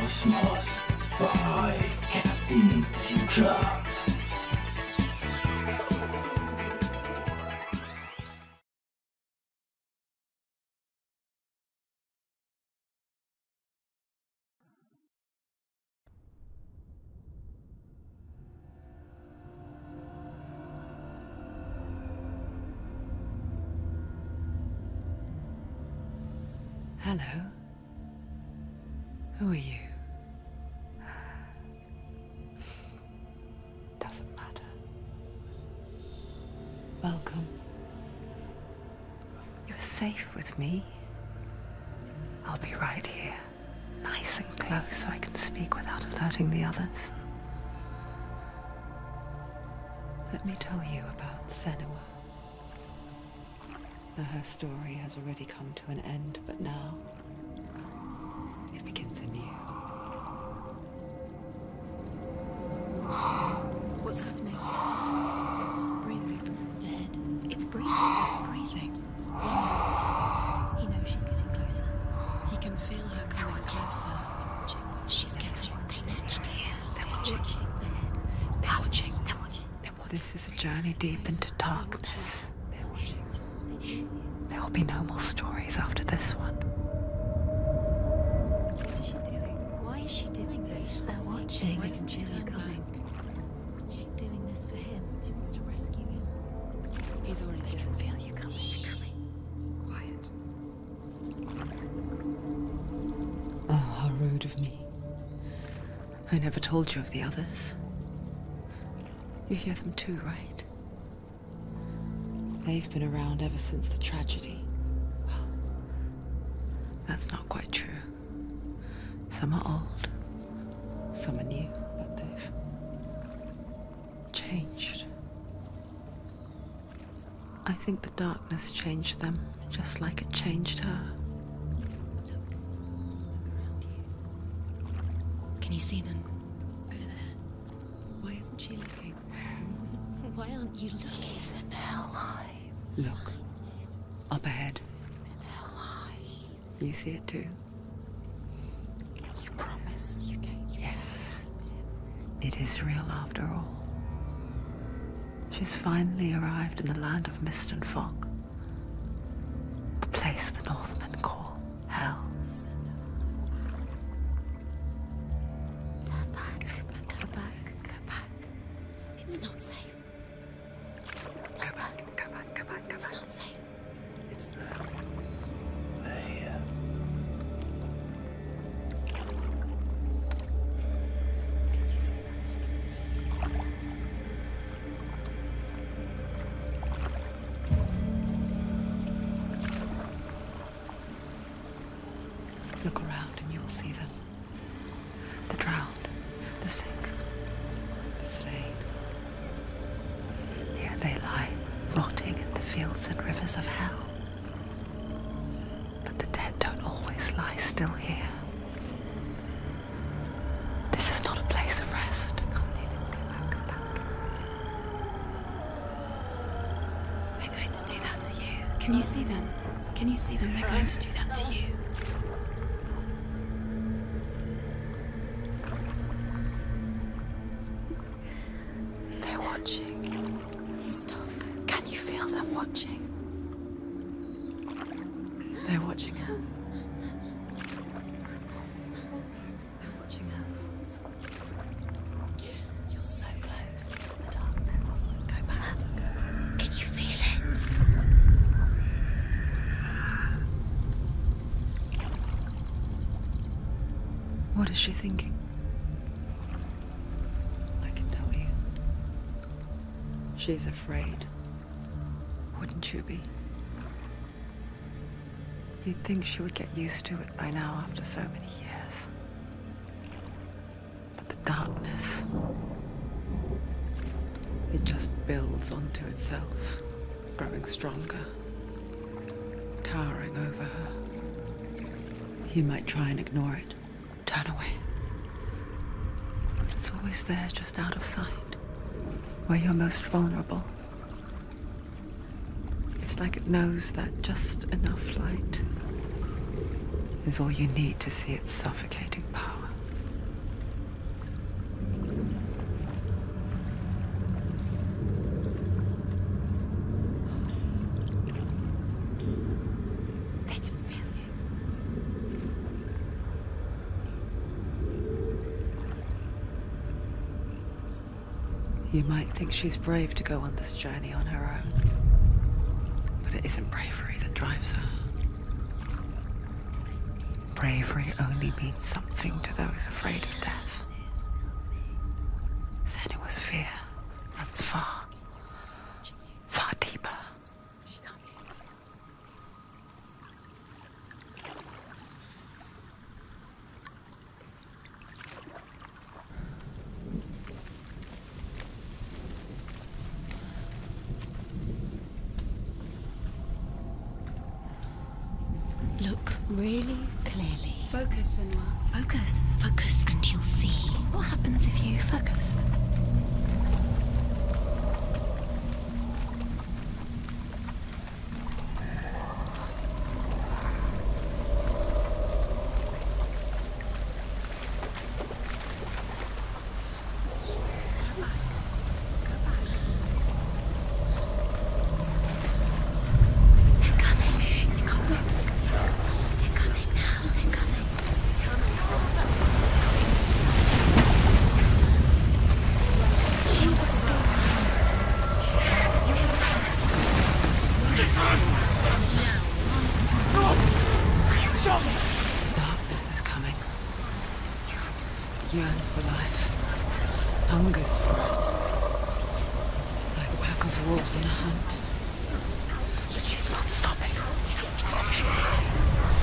Cosmos by Captain Future. Hello. Who are you? Doesn't matter. Welcome. You're safe with me. I'll be right here, nice and close so I can speak without alerting the others. Let me tell you about Senua. Now, her story has already come to an end, but now it begins anew. What's happening? It's breathing. Dead. It's breathing. It's breathing. He knows she's getting closer. He can feel her coming closer. She's getting closer. They're watching. They're watching. They're watching. This is a journey deep into darkness. There will be no more stories after this one. What is she doing? Why is she doing this? They're watching. Why doesn't she feel her coming? She's doing this for him. She wants to rescue him. He's already dead. I can feel you coming. Quiet. Oh, how rude of me. I never told you of the others. You hear them too, right? They've been around ever since the tragedy. Well, that's not quite true. Some are old, some are new, but they've changed. I think the darkness changed them, just like it changed her. Look around you. Can you see them? Over there. Why isn't she looking? Why aren't you looking? He's in hell high. Look, up ahead. In hell high. You see it too? You promised you gave you. Yes. It is real after all. She's finally arrived in the land of mist and fog. The place the Northmen call hell. Turn back. Go back. Go back. It's not safe. Turn back. Go back. It's not safe. It's them. They're here. You see them? They can see you. Look around and you will see them. The drowned, the sick, the slain. Here they lie, rotting in the fields and rivers of hell. But the dead don't always lie still here. See them? This is not a place of rest. You can't do this. Go back. Go back. They're going to do that to you. Can you see them? Can you see them? They're going to do that to you. They're watching. Stop. Can you feel them watching? They're watching her. They're watching her. You're so close to the darkness. Go back. Can you feel it? What is she thinking? I can tell you. She's afraid. Wouldn't you be? You'd think she would get used to it by now after so many years. But the darkness, it just builds onto itself, growing stronger, towering over her. You might try and ignore it, turn away. But it's always there, just out of sight, where you're most vulnerable. It's like it knows that just enough light is all you need to see its suffocating power. You might think she's brave to go on this journey on her own. But it isn't bravery that drives her. Bravery only means something to those afraid of death. Senua's fear runs far, far deeper. Look really clearly. Focus, Senua. Focus. Focus and you'll see. What happens if you focus? Darkness is coming. Yearns for life. Hungers for it. Like a pack of wolves on a hunt. But she's not stopping.